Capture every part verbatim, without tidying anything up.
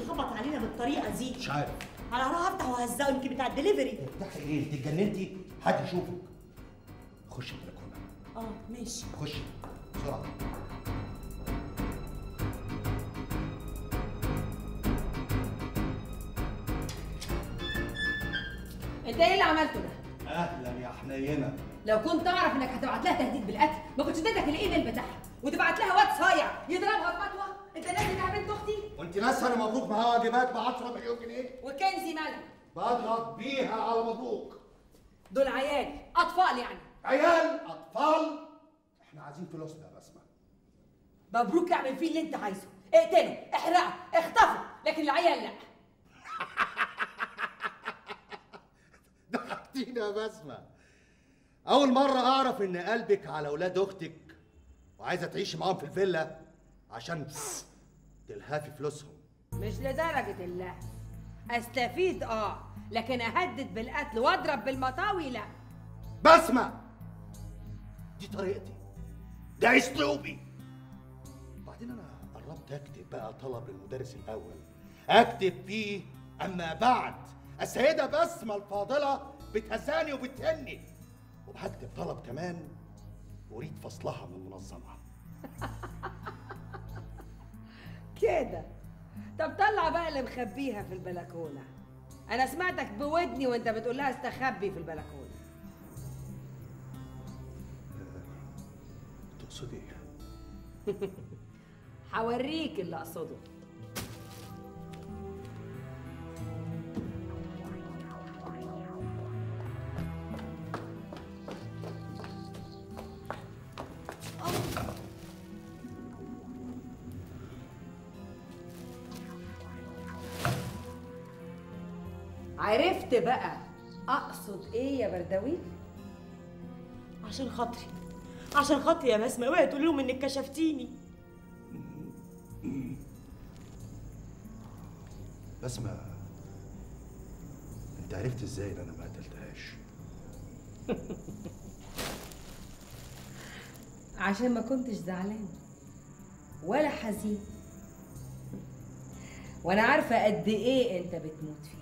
يخبط علينا بالطريقه دي؟ مش عارف. انا هروح افتح وهزقه يمكن بتاع الدليفري. افتحي ايه؟ انت اتجننتي؟ حد يشوفك. خشي البلكونه. اه ماشي. خشي بسرعه. انت ايه اللي عملته ده؟ اهلا يا حنينه. لو كنت اعرف انك هتبعت لها تهديد بالقتل ما كنتش اديتك الايميل بتاعها وتبعت لها واد صايع يضربها بمطوه. انت ناسي انها بنت اختي؟ وانت ناسه انا مبروك معاها واجبات ب عشرة مليون جنيه؟ وكنزي مالك؟ بضغط بيها على مبروك. دول عيال اطفال يعني. عيال اطفال؟ احنا عايزين فلوسنا يا بسمه. مبروك اعمل فيه اللي انت عايزه، اقتله، احرقه، اخطفه، لكن العيال لا. ضحكتينا يا بسمه. اول مره اعرف ان قلبك على اولاد اختك وعايزه تعيشي معاهم في الفيلا عشان تلهفي فلوسهم. مش لدرجه اللهف، استفيد اه، لكن اهدد بالقتل واضرب بالمطاوي لا. بسمه، دي طريقتي، ده اسلوبي. وبعدين انا قربت اكتب بقى طلب للمدرس الاول اكتب فيه اما بعد السيده بسمه الفاضله بتهزاني وبتهني، وهكتب طلب كمان اريد فصلها من المنظمه. كده. طب طلع بقى اللي مخبيها في البلكونه. انا سمعتك بودني وانت بتقول لها استخبي في البلكونه. تقصدي ايه؟ هوريك اللي اقصده. عرفت بقى اقصد ايه يا بردوي؟ عشان خاطري، عشان خاطري يا بسمه، اوعي تقولي لهم انك كشفتيني. بسمه، انت عرفت ازاي ان انا ما قتلتهاش؟ عشان ما كنتش زعلان ولا حزين، وانا عارفه قد ايه انت بتموت فيها.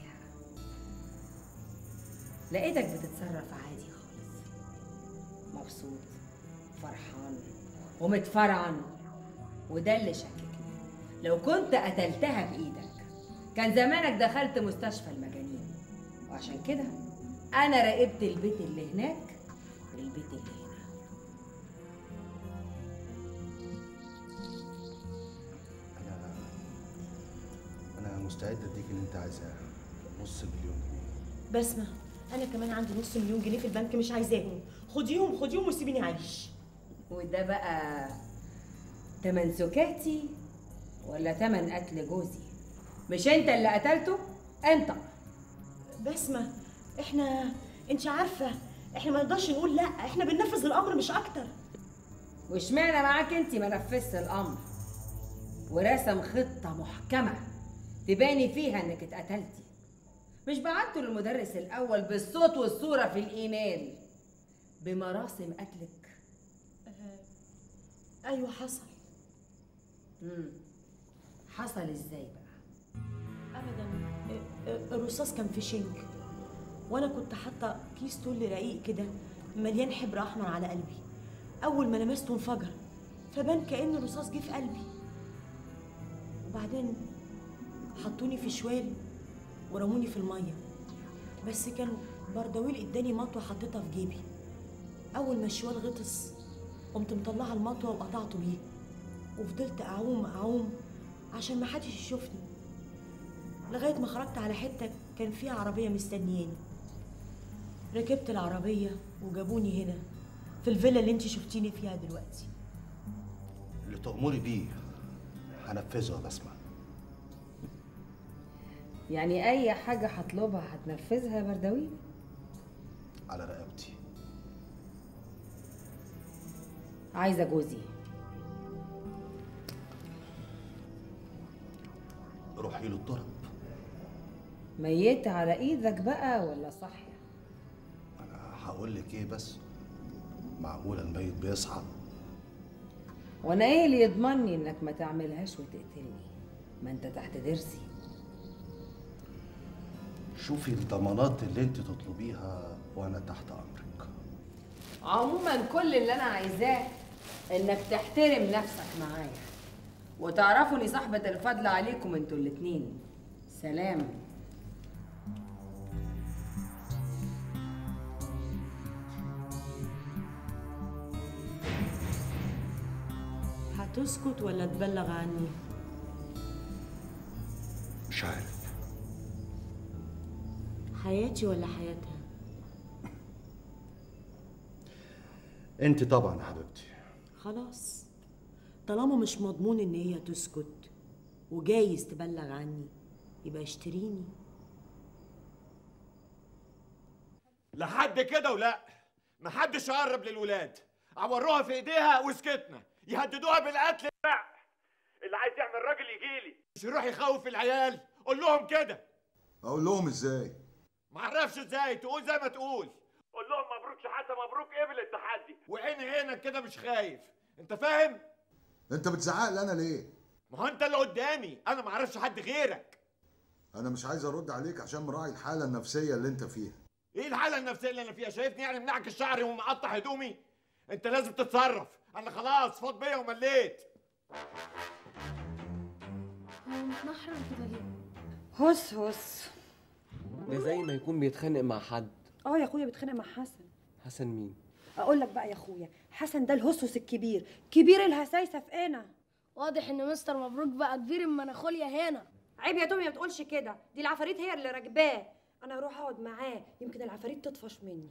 لقيتك بتتصرف عادي خالص، مبسوط فرحان ومتفرعن، وده اللي شككني. لو كنت قتلتها بايدك كان زمانك دخلت مستشفى المجانين، وعشان كده انا راقبت البيت اللي هناك والبيت اللي هنا. انا انا مستعد اديك اللي انت عايزاه، نص مليون جنيه. بسمه، انا كمان عندي نص مليون جنيه في البنك مش عايزاهم. خديهم خديهم وسيبيني عايش. وده بقى تمن سكاتي ولا تمن قتل جوزي؟ مش انت اللي قتلته؟ انت. بسمه، احنا انت عارفه احنا ما نقدرش نقول لا، احنا بننفذ الامر مش اكتر. واشمعنى معاك انت ما نفذت الامر ورسم خطه محكمه تباني فيها انك اتقتلتي؟ مش بعته للمدرس الاول بالصوت والصوره في الايميل بمراسم قتلك؟ آه، ايوه حصل. امم حصل ازاي بقى؟ ابدا، آه، آه، الرصاص كان في شنك، وانا كنت حاطه كيس تل رقيق كده مليان حبر احمر على قلبي. اول ما لمسته انفجر، فبان كأن الرصاص جه في قلبي. وبعدين حطوني في شوال ورموني في الميه، بس كان بردويل اداني مطوه حطيتها في جيبي. اول ما الشوال غطس قمت مطلعه المطوه وقطعته بيه، وفضلت اعوم اعوم عشان ما حدش يشوفني، لغايه ما خرجت على حته كان فيها عربيه مستنياني. ركبت العربيه وجابوني هنا في الفيلا اللي انت شفتيني فيها دلوقتي. اللي تأمري بيه هنفذه يا بسمه. يعني اي حاجه هطلبها هتنفذها يا بردوي؟ على رقبتي. عايزه جوزي. روحي له الضرب. ميت على ايدك بقى ولا صاحيه؟ انا هقول لك ايه بس، معقوله الميت بيصحى؟ وانا ايه اللي يضمني انك ما تعملهاش وتقتلني؟ ما انت تحت ضرسي. شوفي الضمانات اللي انت تطلبيها وانا تحت امرك. عموما كل اللي انا عايزاه انك تحترم نفسك معايا وتعرفوا اني صاحبة الفضل عليكم انتوا الاتنين. سلام. هتسكت ولا تبلغ عني؟ مش عارف. حياتي ولا حياتها؟ انت طبعا يا حبيبتي. خلاص، طالما مش مضمون ان هي تسكت وجايز تبلغ عني، يبقى اشتريني. لحد كده ولا محدش يقرب للولاد، عوروها في ايديها وسكتنا، يهددوها بالقتل. اللي عايز يعمل راجل يجيلي، مش يروح يخوف العيال. قول لهم كده. اقول لهم ازاي؟ معرفش ازاي، تقول زي ما تقول. قول لهم مبروك شحاته، مبروك قبل التحدي، وعين عينك كده مش خايف. انت فاهم؟ انت بتزعق لي انا ليه؟ ما هو انت اللي قدامي، انا معرفش حد غيرك. انا مش عايز ارد عليك عشان مراعي الحاله النفسيه اللي انت فيها. ايه الحاله النفسيه اللي انا فيها؟ شايفني يعني منعكس شعري ومقطع هدومي؟ انت لازم تتصرف، انا خلاص فاض بيا ومليت. هو متنحرم كده ليه؟ هس هس. ده زي ما يكون بيتخانق مع حد. اه يا اخويا بيتخانق مع حسن. حسن مين؟ اقول لك بقى يا اخويا، حسن ده الهسوس الكبير، كبير الهسايسه في انا. واضح ان مستر مبروك بقى كبير المناخوليا هنا. عيب يا تومي ما تقولش كده، دي العفاريت هي اللي راكباه. انا اروح اقعد معاه يمكن العفاريت تطفش مني.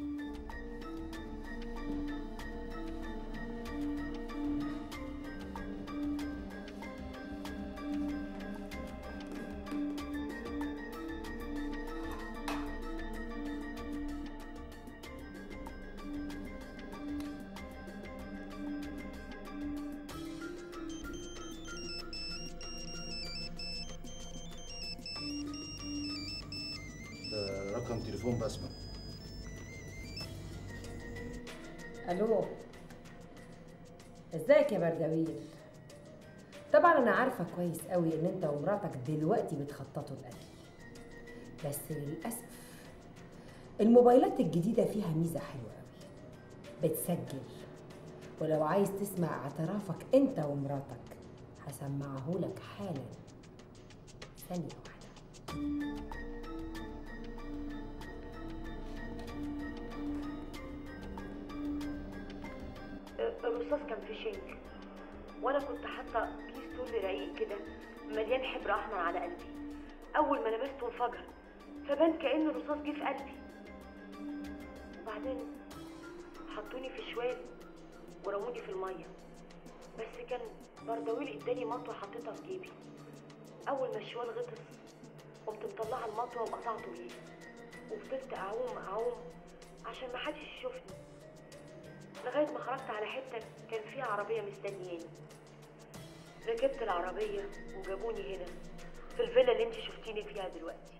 رقم تليفون بسمة. الو، ازيك يا بردويل؟ طبعا انا عارفه كويس قوي ان انت ومراتك دلوقتي بتخططوا القتل، بس للاسف الموبايلات الجديده فيها ميزه حلوه قوي، بتسجل، ولو عايز تسمع اعترافك انت ومراتك هسمعهولك حالا. ثانيه واحده. الرصاص كان في شنك، وانا كنت حاطه كيس تول رقيق كده مليان حبر احمر على قلبي. اول ما لمسته انفجر، فبان كأن الرصاص جه في قلبي. وبعدين حطوني في شوال ورموني في الميه، بس كان بردويل اداني مطوه حطيتها في جيبي. اول ما الشوال غطس قمت مطلعه المطوه وقطعته بيه، وفضلت اعوم اعوم عشان ما حدش يشوفني، لغايه ما خرجت على حته كان فيها عربيه مستنياني. ركبت العربيه وجابوني هنا في الفيلا اللي انت شفتيني فيها دلوقتي.